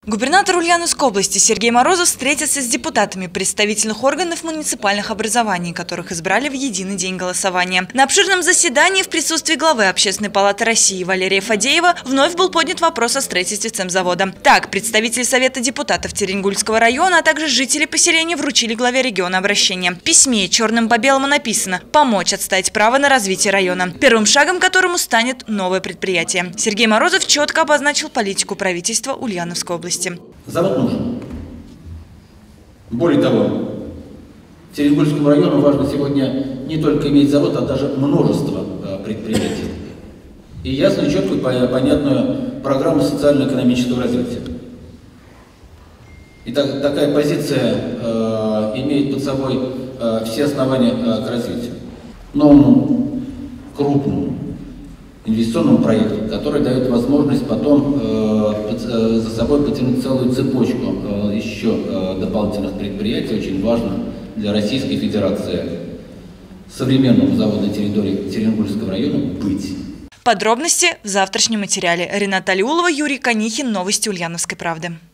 Губернатор Ульяновской области Сергей Морозов встретился с депутатами представительных органов муниципальных образований, которых избрали в единый день голосования. На обширном заседании в присутствии главы Общественной палаты России Валерия Фадеева вновь был поднят вопрос о строительстве цемзавода. Так, представители Совета депутатов Теренгульского района, а также жители поселения вручили главе региона обращение. В письме черным по белому написано «Помочь отстаивать право на развитие района», первым шагом которому станет новое предприятие. Сергей Морозов четко обозначил политику правительства Ульяновской области. Завод нужен. Более того, Теренгульскому району важно сегодня не только иметь завод, а даже множество предприятий. И ясную, четкую, понятную программу социально-экономического развития. И такая позиция имеет под собой все основания к развитию. Новому, крупному инвестиционному проекту, который дает возможность потом за собой потянуть целую цепочку еще дополнительных предприятий. Очень важно для Российской Федерации современному заводу на территории Теренгульского района быть. Подробности в завтрашнем материале. Рената Алиулова, Юрий Конихин. Новости Ульяновской правды.